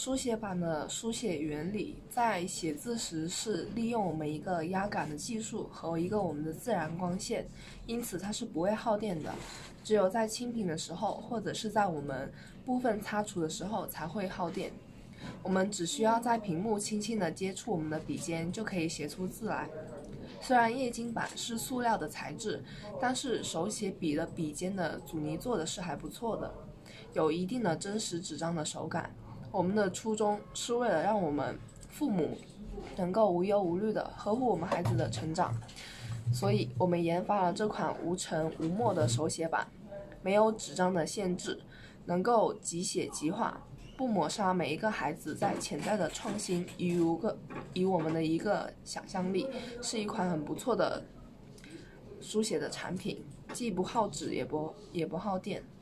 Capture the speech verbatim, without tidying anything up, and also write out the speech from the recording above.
书写板的书写原理在写字时是利用我们一个压感的技术和一个我们的自然光线，因此它是不会耗电的。只有在清屏的时候，或者是在我们部分擦除的时候才会耗电。我们只需要在屏幕轻轻地接触我们的笔尖，就可以写出字来。虽然液晶板是塑料的材质，但是手写笔的笔尖的阻尼做的是还不错的，有一定的真实纸张的手感。我们的初衷是为了让我们父母能够无忧无虑地呵护我们孩子的成长，所以我们研发了这款无尘无墨的手写板，没有纸张的限制，能够即写即画，不抹杀每一个孩子在潜在的创新与一个与我们的一个想象力，是一款很不错的书写的产品，既不耗纸也不也不耗电。